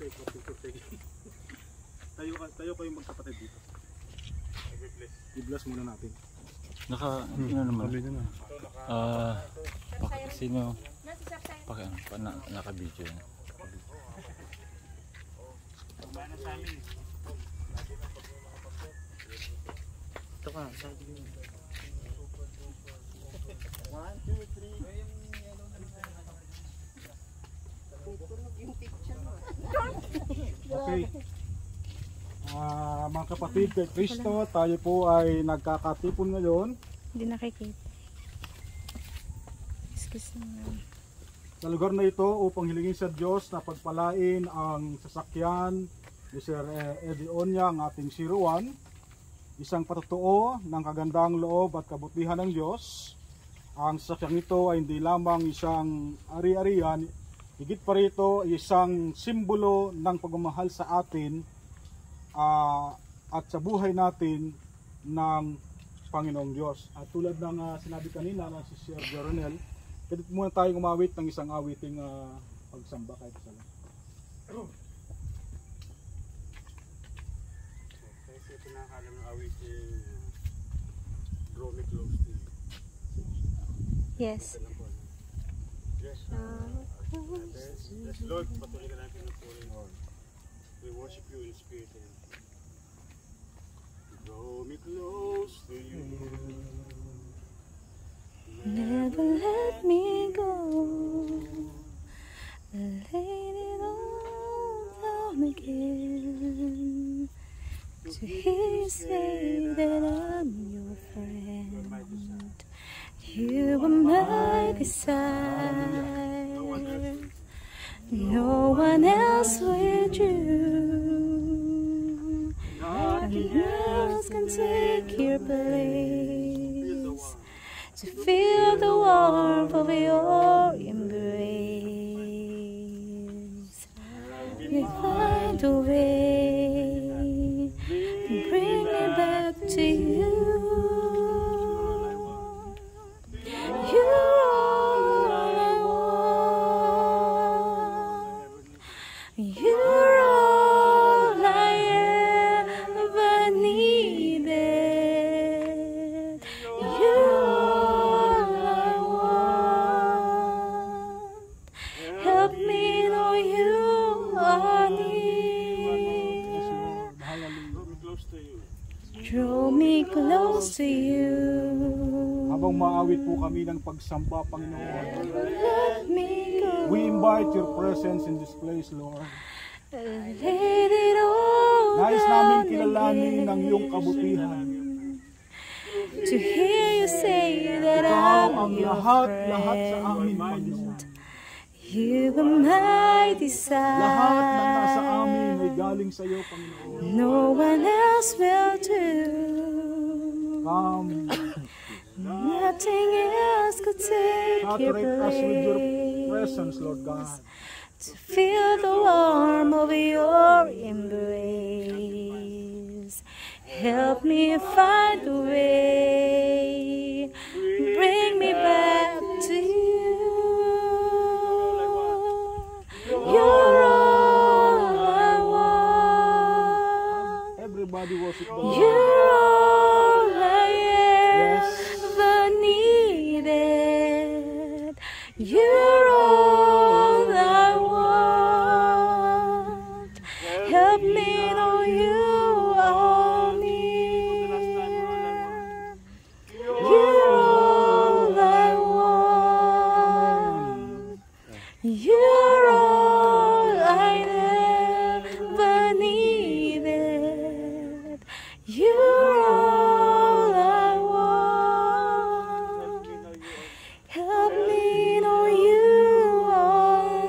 Tayo kayong magkapatid dito. I-bless muna natin. Ano naman? Sino? Naka-video. Ito ka, sabi mo. 1, 2, 3. Okay. Mga kapatid kay Kristo, tayo po ay nagkakatipon ngayon. Hindi nakikita. Excuse me. Sa lugar na ito upang hilingin sa Diyos na pagpalain ang sasakyan ni Sir Eddie Onya, ang ating 01. Isang patotoo ng kagandang loob at kabutihan ng Diyos. Ang sasakyang ito ay hindi lamang isang ari-arian, higit pa rito isang simbolo ng pagmamahal sa atin at sa buhay natin ng Panginoong Diyos. At tulad ng sinabi kanina ng si Sir Joronel, pwede muna tayong umawit ng isang awiting pagsamba kahit isa lang. Kasi ito na akalam ng awiting Draw Me Close to You. Yes. Yes. Yes, Lord, patuloy ka natin ng puri. We worship you in spirit and draw me close to you. Never let me go. Laid it all down again. To hear you say that I'm your friend. You are my desire. No one else with you. Nothing else can take your place. To feel the warmth of your embrace. We find a way to bring me back to you. You're all I want. You're all I ever needed. You're all I want. Help me know you are near. Draw me close to you. Habang maawit po kami ng pagsamba, Panginoon, Let me go. we invite your presence in this place, Lord. Let it all Nais namin down kilalanin ng iyong again. kabutihan. To hear you say that Ikaw I'm ang your lahat sa amin, friend. Panginoon. You are my Lahat ng nasa amin ay desire. galing sa iyo, Panginoon. No one else will do. Come, Nothing else could take your saturate us with your place. presence, Lord God. To feel the warmth of your embrace. Help me find a way. Bring me back to you. You're all I want. Everybody worship the Lord. You're all I Yes. ever needed. You're all I want. Help me know you are near. You're all I want. You're all I ever needed. You're all I want. Help me know you are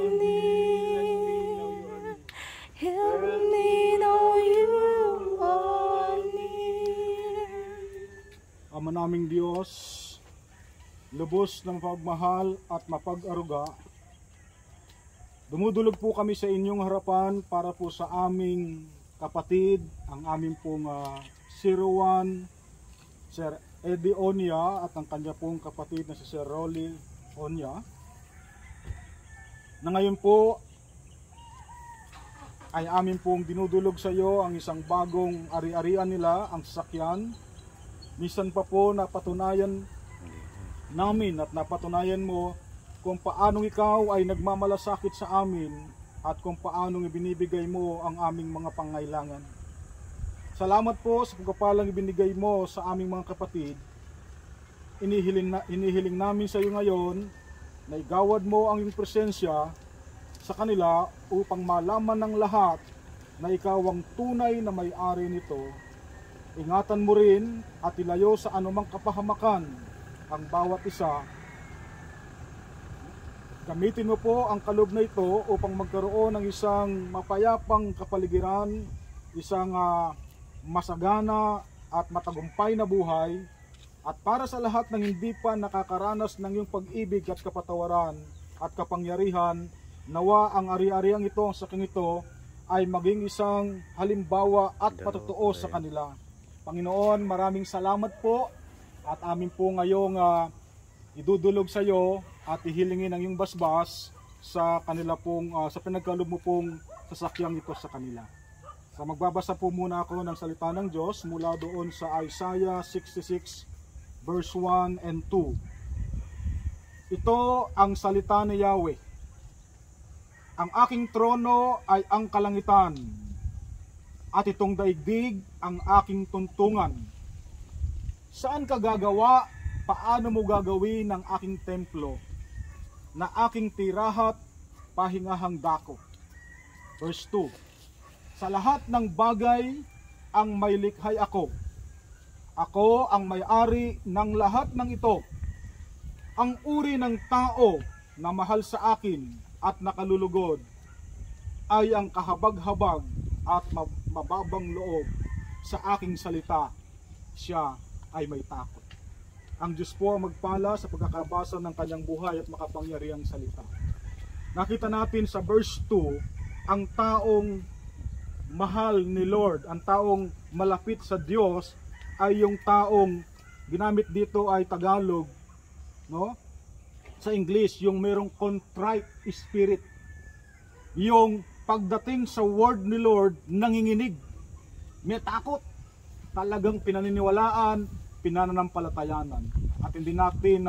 near. Help me know you are near. Ama naming Diyos, lubos ng pagmahal at mapag-aruga, dumudulog po kami sa inyong harapan para po sa aming kapatid, ang aming pong 01, Sir Eddie Onya, at ang kanya pong kapatid na si Sir Rolly Onya, na ngayon po ay amin pong dinudulog sa iyo ang isang bagong ari-arian nila, ang sasakyan. Minsan pa po napatunayan namin at napatunayan mo kung paanong ikaw ay nagmamalasakit sa amin at kung paanong ibinibigay mo ang aming mga pangailangan. Salamat po sa pagpapalang ibinigay mo sa aming mga kapatid. Inihiling namin sa iyo ngayon na igawad mo ang iyong presensya sa kanila upang malaman ng lahat na ikaw ang tunay na may-ari nito. Ingatan mo rin at ilayo sa anumang kapahamakan ang bawat isa. Gamitin mo po ang kaloob na ito upang magkaroon ng isang mapayapang kapaligiran, isang masagana at matagumpay na buhay, at para sa lahat ng hindi pa nakakaranas ng iyong pag-ibig at kapatawaran at kapangyarihan, nawa ang ari-ariang ito, ang saking ito, ay maging isang halimbawa at patotoo sa kanila. Panginoon, maraming salamat po at amin po ngayong idudulog sa iyo at ihilingin ang iyong basbas sa kanila pong, sa pinagkaloob mo pong sasakyang ito sa kanila. So magbabasa po muna ako ng salita ng Diyos mula doon sa Isaiah 66 verse 1 and 2. Ito ang salita ni Yahweh. Ang aking trono ay ang kalangitan, at itong daigdig ang aking tuntungan. Saan ka gagawa? Paano mo gagawin ang aking templo, na aking tirahat, pahingahang dako? Verse 2. Sa lahat ng bagay ang may likhay ako. Ako ang may-ari ng lahat ng ito. Ang uri ng tao na mahal sa akin at nakalulugod ay ang kahabag-habag at mababang loob sa aking salita. Siya ay may takot. Ang Diyos po magpala sa pagkakabasa ng kanyang buhay at makapangyarihang salita. Nakita natin sa verse 2, ang taong mahal ni Lord, ang taong malapit sa Diyos, ay yung taong ginamit dito ay Tagalog, no? Sa English, yung merong contrite spirit. Yung pagdating sa word ni Lord, nanginginig, may takot, talagang pinaniniwalaan, pinananampalatayanan. At hindi natin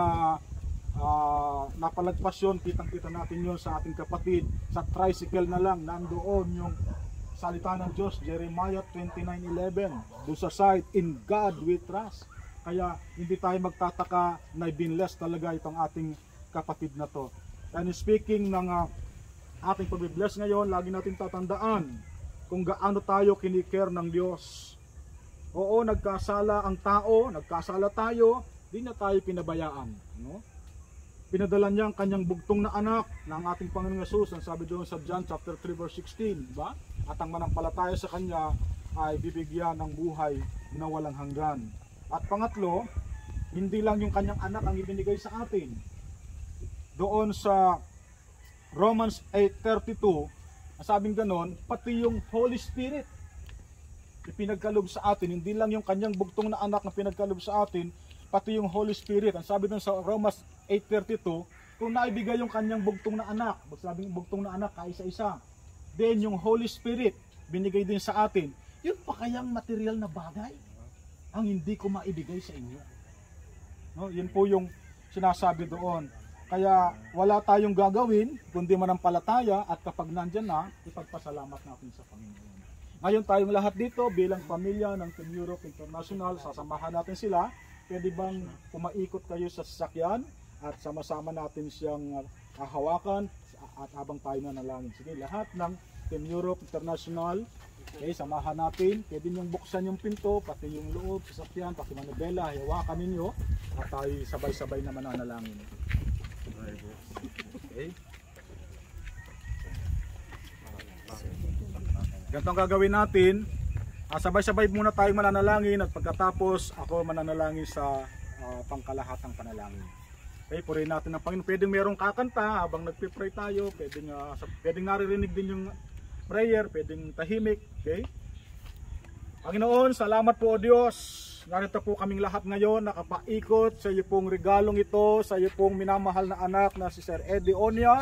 napalagpas yun, kitang-kita natin yun sa ating kapatid, sa tricycle na lang, nandoon yung salita ng Diyos, Jeremiah 29:11, doon sa side, in God we trust. Kaya hindi tayo magtataka na binless talaga itong ating kapatid na to. And speaking ng ating pag-bless ngayon, lagi natin tatandaan kung gaano tayo kinikare ng Diyos. Oo, nagkasala ang tao, nagkasala tayo, di na tayo pinabayaan, no? Pinadala niya ang kanyang bugtong na anak ng ating Panginoong Hesus, ang sabi doon sa John chapter 3 verse 16, ba? At ang manampalataya sa kanya ay bibigyan ng buhay na walang hanggan. At pangatlo, hindi lang yung kanyang anak ang ibinigay sa atin. Doon sa Romans 8:32, sabing ganon, pati yung Holy Spirit ipinagkaloob sa atin. Hindi lang yung kanyang bugtong na anak na pinagkaloob sa atin, pati yung Holy Spirit. Ang sabi doon sa Romans 8:32, kung naibigay yung kanyang bugtong na anak, sabing bugtong na anak kaisa-isa, then yung Holy Spirit binigay din sa atin, yun pa kayang material na bagay ang hindi ko maibigay sa inyo? No, yun po yung sinasabi doon. Kaya wala tayong gagawin kundi manampalataya, at kapag nandyan na, ipagpasalamat natin sa Panginoon. Ngayon tayong lahat dito bilang pamilya ng Team Europe International, sasamahan natin sila. Pwede bang pumaikot kayo sa sasakyan at sama-sama natin siyang hahawakan at habang tayo nanalangin. Sige, lahat ng Team Europe International, okay, samahan natin. Pwede niyong buksan yung pinto, pati yung loob, sasakyan, pati manubela, hawakan ninyo at tayo sabay-sabay na mananalangin. Okay. Ganito ang gagawin natin. Sabay-sabay muna tayong mananalangin at pagkatapos ako mananalangin sa pangkalahatang panalangin. Okay, purihin natin ang Panginoon. Pwedeng merong kakanta habang nagpipray tayo, pwedeng naririnig din yung prayer, pwedeng tahimik. Okay? Panginoon, salamat po o Diyos. Narito po kaming lahat ngayon nakapaikot sa iyo pong regalong ito, sa iyo pong minamahal na anak na si Sir Eddie Onya.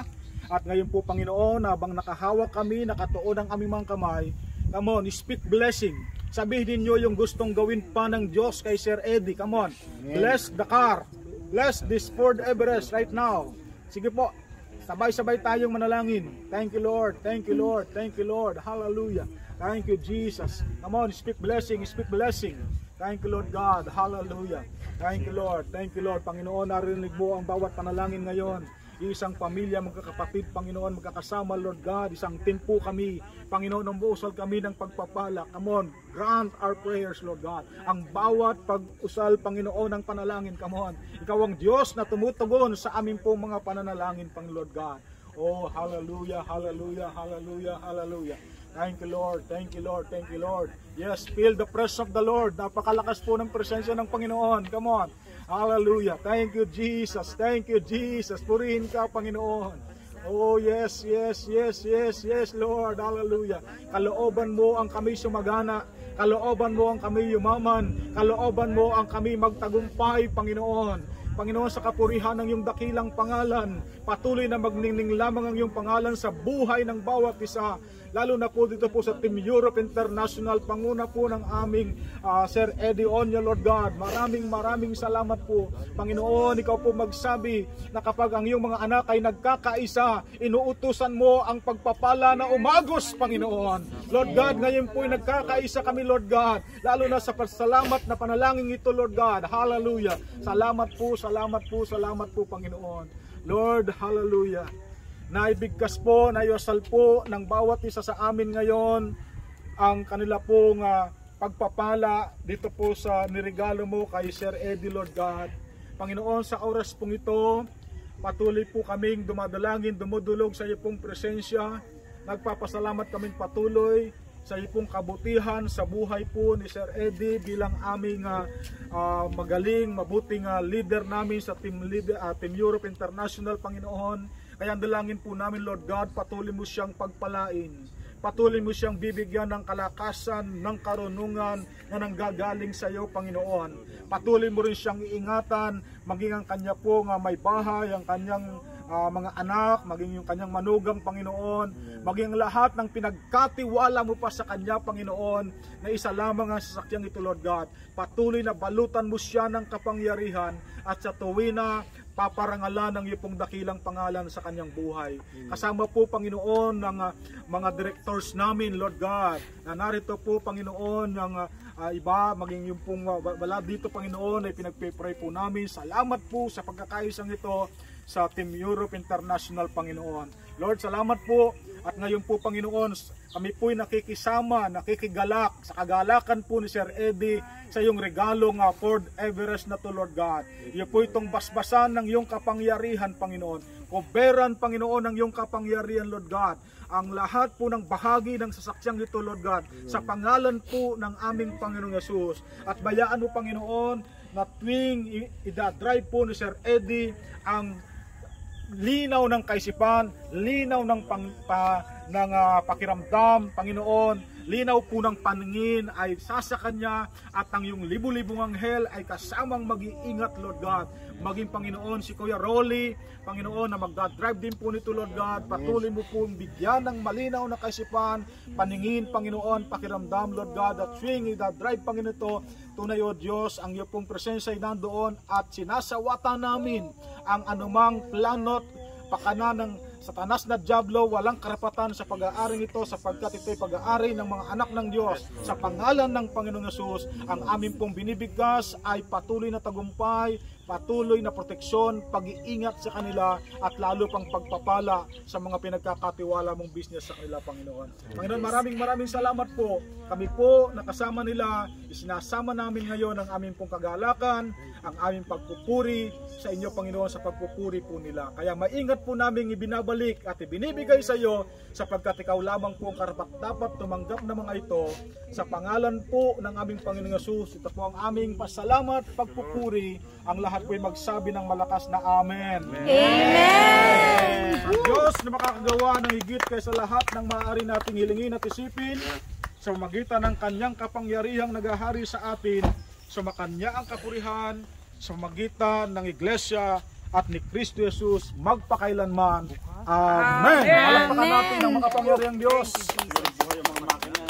At ngayon po, Panginoon, habang nakahawak kami, nakatuon ang aming mga kamay, come on, speak blessing. Sabihin niyo yung gustong gawin pa ng Diyos kay Sir Eddie. Come on, bless the car. Bless this Ford Everest right now. Sige po, sabay-sabay tayong manalangin. Thank you, Lord. Thank you, Lord. Thank you, Lord. Hallelujah. Thank you, Jesus. Come on, speak blessing. Speak blessing. Thank you, Lord God. Hallelujah. Thank you, Lord. Thank you, Lord. Panginoon, narinig mo ang bawat panalangin ngayon. Isang pamilya, magkakapatid, Panginoon, magkakasama, Lord God. Isang team po kami. Panginoon, umusal kami ng pagpapala. Come on, grant our prayers, Lord God. Ang bawat pag-usal, Panginoon, ng panalangin, come on. Ikaw ang Diyos na tumutugon sa amin pong mga pananalangin, Pang Lord God. Oh, hallelujah, hallelujah, hallelujah, hallelujah. Thank you, Lord. Thank you, Lord. Thank you, Lord. Yes, feel the presence of the Lord. Napakalakas po ng presensya ng Panginoon. Come on. Hallelujah. Thank you, Jesus. Thank you, Jesus. Purihin ka, Panginoon. Oh, yes, yes, yes, yes, yes, Lord. Hallelujah. Kalooban mo ang kami sumagana. Kalooban mo ang kami yumaman. Kalooban mo ang kami magtagumpay, Panginoon. Panginoon, sa kapurihan ng iyong dakilang pangalan, patuloy na magningning lamang ang iyong pangalan sa buhay ng bawat isa. Lalo na po dito po sa Team Europe International, panguna po ng aming Sir Eddie Onya, Lord God. Maraming salamat po. Panginoon, ikaw po magsabi na kapag ang iyong mga anak ay nagkakaisa, inuutusan mo ang pagpapala na umagos, Panginoon. Lord God, ngayon po ay nagkakaisa kami, Lord God. Lalo na sa pasalamat na panalangin ito, Lord God. Hallelujah. Salamat po, salamat po, salamat po, Panginoon. Lord, hallelujah. Naibigkas po, naiwasal po ng bawat isa sa amin ngayon ang kanila pong pagpapala dito po sa niregalo mo kay Sir Eddie, Lord God. Panginoon, sa oras pong ito, patuloy po kaming dumadalangin, dumudulog sa iyo pong presensya. Nagpapasalamat kaming patuloy sa iyo pong kabutihan sa buhay po ni Sir Eddie bilang aming magaling, mabuting leader namin sa Team Europe International, Panginoon. Kaya dalangin po namin, Lord God, patuloy mo siyang pagpalain. Patuloy mo siyang bibigyan ng kalakasan, ng karunungan na nanggagaling sa iyo, Panginoon. Patuloy mo rin siyang iingatan, maging ang kanya po may bahay, ang kanyang mga anak, maging yung kanyang manugang, Panginoon, maging lahat ng pinagkatiwala mo pa sa kanya, Panginoon, na isa lamang ang sasakyang ito, Lord God. Patuloy na balutan mo siya ng kapangyarihan at sa tuwi na paparangalan ng iyong dakilang pangalan sa kanyang buhay. Kasama po, Panginoon, ng mga directors namin, Lord God, na narito po, Panginoon, ng iba, maging yung pong wala dito, Panginoon, ay pinagpipray po namin. Salamat po sa pagkakaisang ito sa Team Europe International, Panginoon. Lord, salamat po. At ngayon po, Panginoon, kami po'y nakikisama, nakikigalak sa kagalakan po ni Sir Eddie sa iyong regalong Ford Everest na to, Lord God. Iyo po itong basbasan ng iyong kapangyarihan, Panginoon. Koberan, Panginoon, ng iyong kapangyarihan, Lord God. Ang lahat po ng bahagi ng sasakyang ito, Lord God, sa pangalan po ng aming Panginoong Yesus. At bayaan mo, Panginoon, na tuwing idadrive po ni Sir Eddie ang linaw ng kaisipan, linaw ng pakiramdam, Panginoon, linaw po ng paningin ay sasa kanya at ang iyong libu-libong anghel ay kasamang mag-iingat, Lord God. Maging, Panginoon, si Kuya Rolly, Panginoon, na magdadrive din po nito, Lord God. Patuloy mo po bigyan ng malinaw na kaisipan, paningin, Panginoon, pakiramdam, Lord God, at swing idadrive, Panginoon, ito. Tunay, O Diyos, ang iyong pong presensya ay nandoon at sinasawata namin ang anumang planot, pakana ng Satanas na Diablo, walang karapatan sa pag-aaring ito sapagkat ito'y pag-aari ng mga anak ng Diyos. Sa pangalan ng Panginoong Yesus, ang aming pong binibigkas ay patuloy na tagumpay, patuloy na proteksyon, pag-iingat sa kanila at lalo pang pagpapala sa mga pinagkakatiwala mong business sa kanila, Panginoon. Panginoon, maraming salamat po. Kami po nakasama nila, isinasama namin ngayon ang aming pong kagalakan, ang aming pagpupuri sa inyo, Panginoon, sa pagpupuri po nila. Kaya maingat po namin ibinabalik at ibinibigay sa iyo sapagkat ikaw lamang po ang karapat-dapat tumanggap ng mga ito. Sa pangalan po ng aming Panginoong Yesus, ito po ang aming pasalamat, pagpupuri. Ang lahat po ay magsabi ng malakas na Amen. Amen! Ang Diyos na makakagawa ng higit kaysa lahat ng maaari nating hilingin at isipin sa magitan ng kanyang kapangyarihang nagahari sa atin, sumakanya ang kapurihan sa magitan ng Iglesia at ni Kristo Jesus magpakailanman. Amen. Palakpakan natin ang makapangyarihang Diyos.